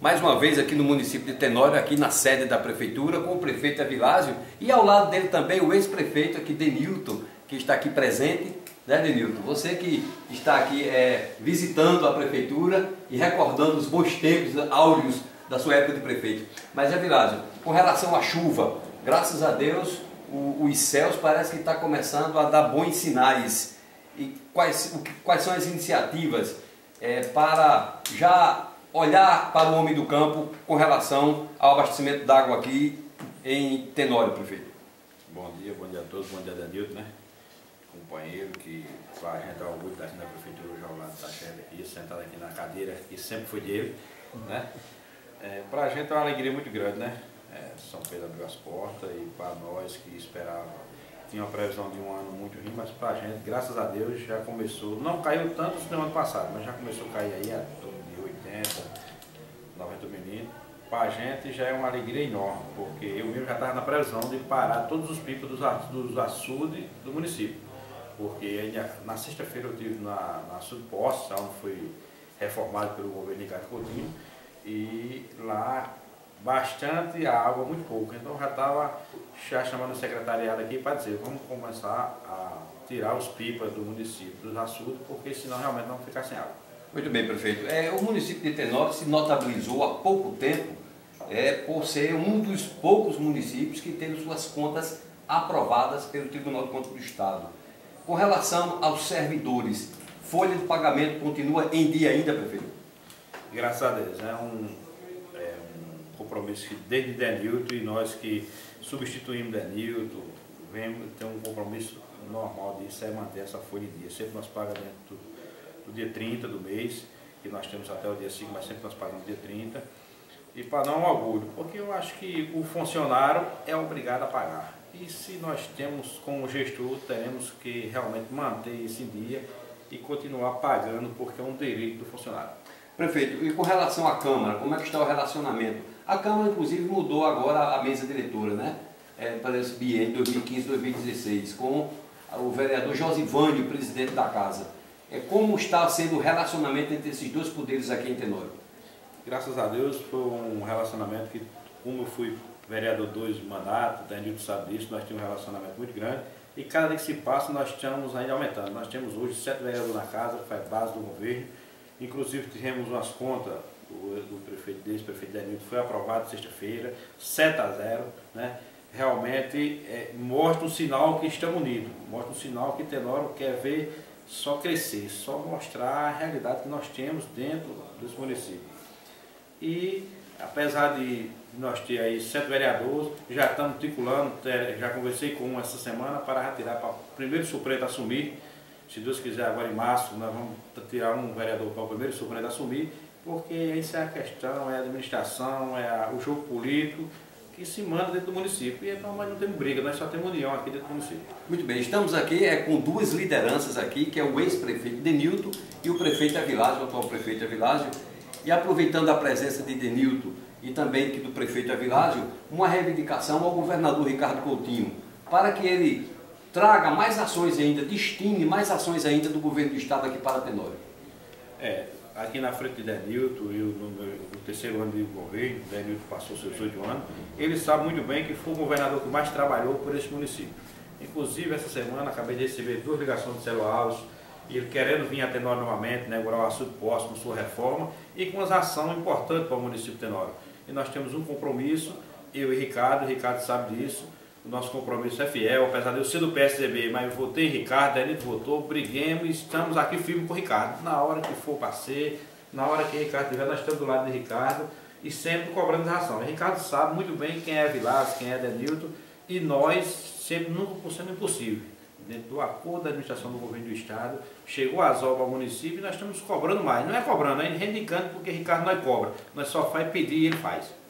mais uma vez aqui no município de Tenório, aqui na sede da prefeitura, com o prefeito Avilásio e ao lado dele também o ex-prefeito aqui, Denilton, que está aqui presente, né, Denilton? Você que está aqui visitando a prefeitura e recordando os bons tempos áureos da sua época de prefeito. Mas, Avilásio, com relação à chuva, graças a Deus, os céus parece que está começando a dar bons sinais. E quais são as iniciativas para já olhar para o homem do campo com relação ao abastecimento d'água aqui em Tenório, prefeito? Bom dia a todos, bom dia Denilton, né? Companheiro que a gente é orgulho da prefeitura hoje ao lado da chefe aqui, sentado aqui na cadeira que sempre foi dele, né? Para a gente é uma alegria muito grande, né? São Pedro abriu as portas e para nós que esperava, tinha uma previsão de um ano muito ruim, mas para a gente, graças a Deus, já começou, não caiu tanto no ano passado, mas já começou a cair aí a torno de 80, 90 milímetros. Para a gente já é uma alegria enorme, porque eu mesmo já estava na previsão de parar todos os pipos dos açudes do município. Porque na sexta-feira eu estive na açude Poços, onde foi reformado pelo governo Ricardo Coutinho, e lá bastante água, muito pouco. Então já estava chamando o secretariado aqui para dizer, vamos começar a tirar os pipas do município, dos açudes, porque senão realmente não ficar sem água. Muito bem, prefeito. O município de Tenório se notabilizou há pouco tempo por ser um dos poucos municípios que tem suas contas aprovadas pelo Tribunal de Contas do Estado. Com relação aos servidores, folha de pagamento continua em dia ainda, prefeito? Graças a Deus, é um compromisso que desde Denilton, e nós que substituímos Denilton, tem um compromisso normal disso, é manter essa folha em dia. Sempre nós pagamos dentro do dia 30 do mês, que nós temos até o dia 5, mas sempre nós pagamos no dia 30. E para dar um orgulho, porque eu acho que o funcionário é obrigado a pagar. E se nós temos, como gestor, teremos que realmente manter isso em dia e continuar pagando, porque é um direito do funcionário. Prefeito, e com relação à Câmara, como é que está o relacionamento? A Câmara, inclusive, mudou agora a mesa diretora, né? Para esse biênio 2015-2016, com o vereador Josivânio, presidente da casa. Como está sendo o relacionamento entre esses dois poderes aqui em Tenório? Graças a Deus, foi um relacionamento que, como eu fui vereador 2 mandato, o Denilton sabe disso, nós tínhamos um relacionamento muito grande. E cada dia que se passa, nós estamos ainda aumentando. Nós temos hoje 7 vereadores na casa, que faz base do governo. Inclusive, tivemos umas contas do prefeito, ex-prefeito Denilton, foi aprovado sexta-feira, 7-0, né? Realmente mostra um sinal que estamos unidos, mostra um sinal que Tenório quer ver só crescer, só mostrar a realidade que nós temos dentro desse município. E apesar de nós ter aí 7 vereadores, já estamos articulando, já conversei com um essa semana para retirar para o primeiro suplente assumir. Se Deus quiser, agora em março, nós vamos tirar um vereador para o primeiro suplente assumir, porque isso é a questão, é a administração, o jogo político que se manda dentro do município. E então nós não temos briga, nós só temos união aqui dentro do município. Muito bem, estamos aqui com duas lideranças aqui, que é o ex-prefeito Denilton e o prefeito Avilásio, o atual prefeito Avilásio. E aproveitando a presença de Denilton e também do prefeito Avilásio, uma reivindicação ao governador Ricardo Coutinho, para que ele traga mais ações ainda, destine mais ações ainda do governo do estado aqui para Tenório. Aqui na frente de Denilton, eu no terceiro ano de governo, Denilton passou seus 8 anos, ele sabe muito bem que foi o governador que mais trabalhou por esse município. Inclusive, essa semana, acabei de receber 2 ligações de Célio Alves, e ele querendo vir a Tenório novamente, inaugurar o açude Poços com sua reforma e com as ações importantes para o município de Tenório. E nós temos um compromisso, eu e o Ricardo sabe disso, o nosso compromisso é fiel, apesar de eu ser do PSDB, mas eu votei em Ricardo, Denilton votou, briguemos e estamos aqui firmes com o Ricardo. Na hora que for para ser, na hora que o Ricardo estiver, nós estamos do lado de Ricardo e sempre cobrando razão. E Ricardo sabe muito bem quem é Avilásio, quem é Denilton, e nós sempre nunca por cento impossível. Dentro do acordo da administração do governo do estado, chegou as obras ao município e nós estamos cobrando mais. Não é cobrando, é reivindicando, porque Ricardo não cobra. Nós só faz pedir e ele faz.